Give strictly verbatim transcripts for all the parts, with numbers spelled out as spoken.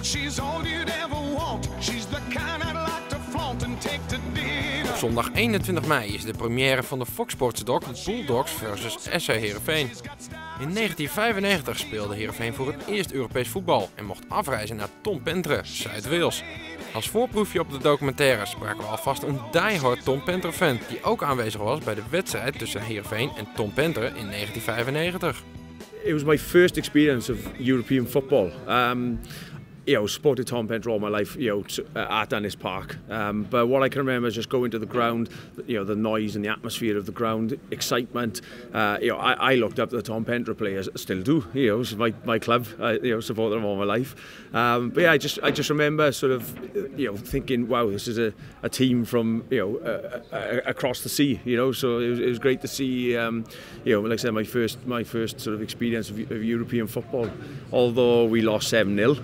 she's all you'd ever want. She's the kind I'd like to flaunt and take to dinner. Op zondag eenentwintig mei is de première van de Fox Sports doc Bulldogs versus S C Heerenveen. In negentien vijfennegentig speelde Heerenveen voor het eerst Europees voetbal en mocht afreizen naar Tom Pentre, Zuid-Wales. Als voorproefje op de documentaire spraken we alvast een diehard Tom Pentre fan die ook aanwezig was bij de wedstrijd tussen Heerenveen en Tom Pentre in negentien vijfennegentig. It was my first experience of European football. Um, you know, supported Tom Pentre all my life, you know, at Dennis Park. Um, but what I can remember is just going to the ground, you know, the noise and the atmosphere of the ground, excitement. Uh, you know, I, I looked up to the Tom Pentre players, still do. You know, it's my my club. I, you know, supported them all my life. Um, but yeah, I just I just remember sort of, you know, thinking, wow, this is a, a team from, you know, uh, uh, across the sea. You know, so it was, it was great to see. Um, you know, like I said, my first my first sort of experience of, of European football. Although we lost seven nil.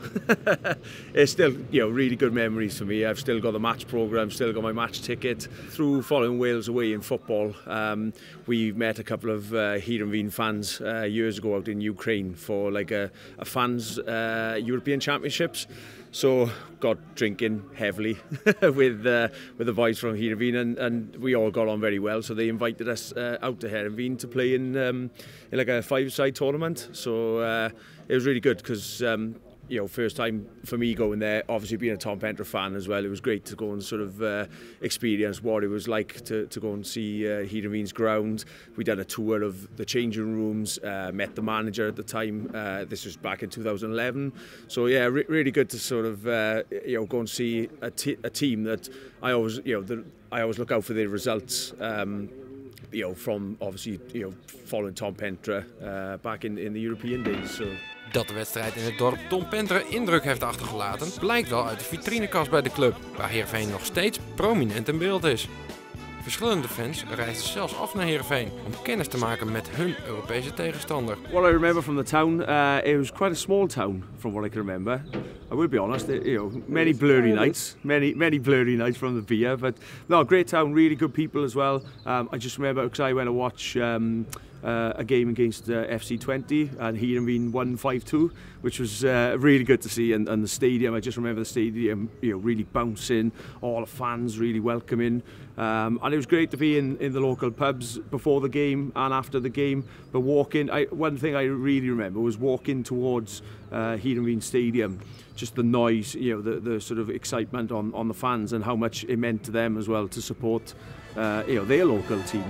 It's still, you know, really good memories for me. I've still got the match programme, still got my match ticket. Through following Wales away in football, um, we met a couple of uh, Heerenveen fans uh, years ago out in Ukraine for like a, a fans uh, European Championships. So got drinking heavily with uh, with the boys from Heerenveen, and, and we all got on very well. So they invited us uh, out to Heerenveen to play in, um, in like a five-side tournament. So uh, it was really good because um, you know, first time for me going there, obviously being a Tom Pentre fan as well, it was great to go and sort of uh, experience what it was like to, to go and see uh, Heerenveen's ground. We did a tour of the changing rooms, uh, met the manager at the time. Uh, this was back in two thousand eleven. So yeah, re really good to sort of uh, you know, go and see a, t a team that I always, you know, the, I always look out for their results. Um, you know, from obviously, you know, following Tom Pentre uh, back in, in the European days. So. Dat de wedstrijd in het dorp Tom Pentre indruk heeft achtergelaten, blijkt wel uit de vitrinekast bij de club, waar Heerenveen nog steeds prominent in beeld is. Verschillende fans reisden zelfs af naar Heerenveen om kennis te maken met hun Europese tegenstander. What I remember from the town, uh, it was quite a small town from what I can remember. I will be honest, you know, many blurry nights, many many blurry nights from the beer, but no, great town, really good people as well. Um, I just remember because I went to watch um, uh, a game against uh, F C Twente and Heerenveen won five two, which was uh, really good to see, and, and the stadium, I just remember the stadium, you know, really bouncing, all the fans really welcoming, um, and it was great to be in, in the local pubs before the game and after the game, but walking, I, one thing I really remember was walking towards uh, Heerenveen Stadium, just the noise, you know, the, the sort of excitement on, on the fans and how much it meant to them as well to support uh, you know, their local team.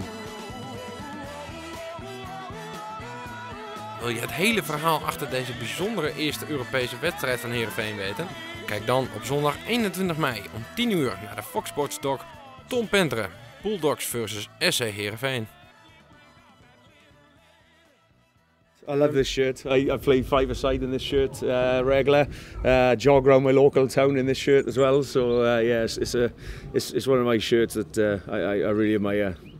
Wil je het hele verhaal achter deze bijzondere eerste Europese wedstrijd van Heerenveen weten? Kijk dan op zondag eenentwintig mei om tien uur naar de Fox Sports doc Tom Pentre, Bulldogs versus S C Heerenveen. I love this shirt. I, I play five-a-side in this shirt uh, regular. Uh, jog around my local town in this shirt as well. So uh, yeah, it's, it's a it's, it's one of my shirts that uh, I, I really admire.